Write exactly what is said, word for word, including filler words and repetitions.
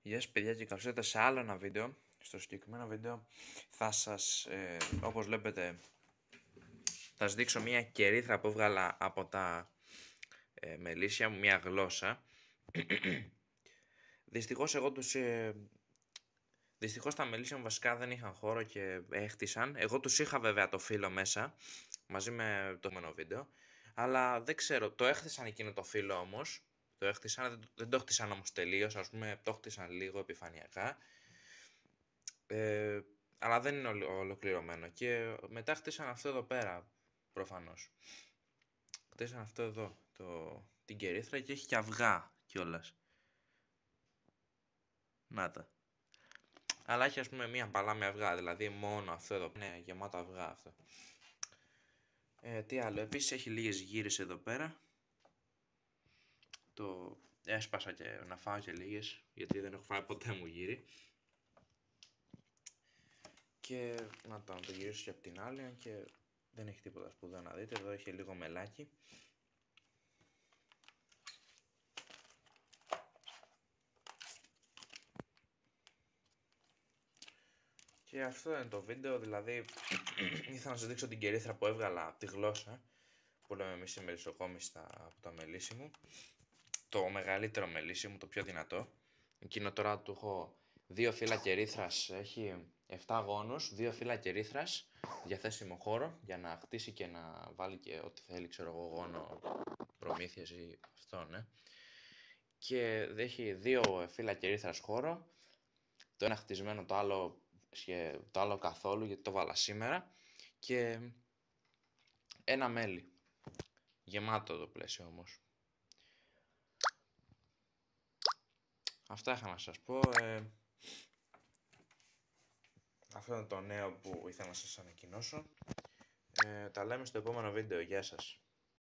Γεια σας παιδιά και καλώς ήρθατε σε άλλο ένα βίντεο. Στο συγκεκριμένο βίντεο θα σας, ε, όπως βλέπετε, θα σας δείξω μια κερίθρα που έβγαλα από τα ε, μελίσια μου, μια γλώσσα. Δυστυχώς εγώ τους... Ε, δυστυχώς τα μελίσια μου βασικά δεν είχαν χώρο και έχτισαν. Εγώ τους είχα βέβαια το φύλλο μέσα, μαζί με το επόμενο βίντεο. Αλλά δεν ξέρω, το έχτισαν εκείνο το φύλλο όμως. Το έχτισαν, δεν, δεν το έχτισαν όμως τελείως, ας πούμε το έχτισαν λίγο επιφανειακά. Ε, αλλά δεν είναι ολο- ολοκληρωμένο. Και μετά χτίσαν αυτό εδώ πέρα, προφανώς. Χτίσαν αυτό εδώ, το, την κερίθρα, και έχει και αυγά κιόλας. Να τα. Αλλά έχει, ας πούμε, μία μπαλά με αυγά, δηλαδή μόνο αυτό εδώ. Ναι, γεμάτο αυγά αυτό. Ε, τι άλλο, επίσης έχει λίγες γύρες εδώ πέρα. Το έσπασα και να φάω και λίγες, γιατί δεν έχω φάει ποτέ μου γύρι. Και να το, να το γυρίσω και από την άλλη, και δεν έχει τίποτα σπουδαίο να δείτε. Εδώ έχει λίγο μελάκι. Και αυτό είναι το βίντεο, δηλαδή ήθελα να σας δείξω την κερίθρα που έβγαλα από τη γλώσσα, που λέμε εμείς οι μελισσοκόμιστα, από το μελίσι μου. Το μεγαλύτερο μελίσι μου, το πιο δυνατό. Εκείνο τώρα του έχω δύο φύλλα κερίθρας, έχει επτά γόνους, δύο φύλλα κερίθρας, διαθέσιμο χώρο για να χτίσει και να βάλει και ό,τι θέλει, ξέρω εγώ, γόνο, προμήθειες ή αυτό, ναι. Και έχει δύο φύλλα κερίθρας χώρο, το ένα χτισμένο, το άλλο, το άλλο καθόλου, γιατί το βάλα σήμερα, και ένα μέλι, γεμάτο το πλαίσιο όμως. Αυτά είχα να σας πω. Ε, αυτό είναι το νέο που ήθελα να σας ανακοινώσω. Ε, τα λέμε στο επόμενο βίντεο. Γεια σας.